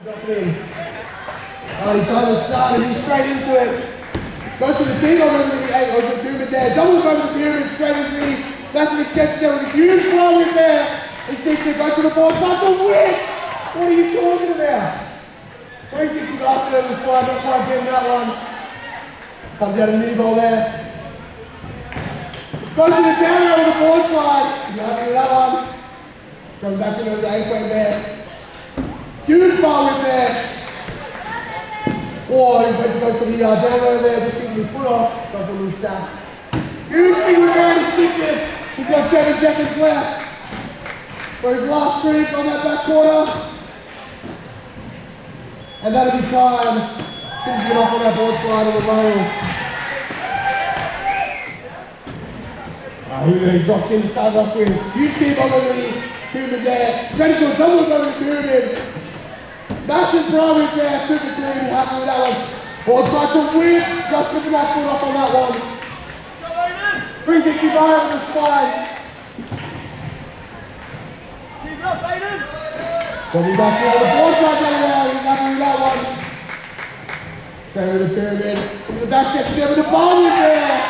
Drop it in. Alright, he's trying to start and he's straight into it. Goes to the D on the 8 or the movement there. Doubles over the pyramid straight into the that's an extension there with a huge flow in there. He seeks to go to the board. That's a whip! What are you talking about? 360 last over the slide, not quite getting that one. Comes out of the mini ball there. Goes to the down over the board slide. Not getting that one. Comes back into the 8 there. Huge ball whip there. Oh, he's going to go for the down over there, just kicking his foot off. Goes for a little stab. Huge thing with there and he sticks it. He's got 7 seconds left. For his last streak on that back quarter. And that'll be time. Finishes it off on that board slide on the rail. He drops in to start off with. Huge keep on the pyramid there. Ready to a double over the pyramid. Massive bro with there. Super clean. Happy with that one. Board slide to whip. Just flipping that foot off on that one. 365 on the slide. Coming back here on the board side down around. He's happy with that one. Straight with the pyramid. Into the back section there with the ball in there.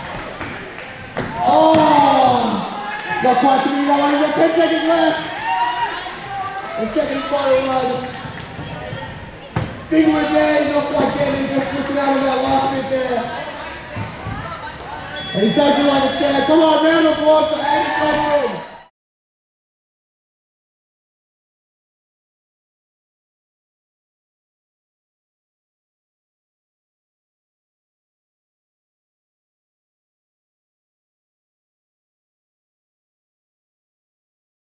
Oh! Not quite to be that one. He's got 10 seconds left. And second and final run. Big whip there. He's not quite getting it. Just looking out of that last bit there. And he takes it like a chair. Come on, round of applause for Andy Cosman.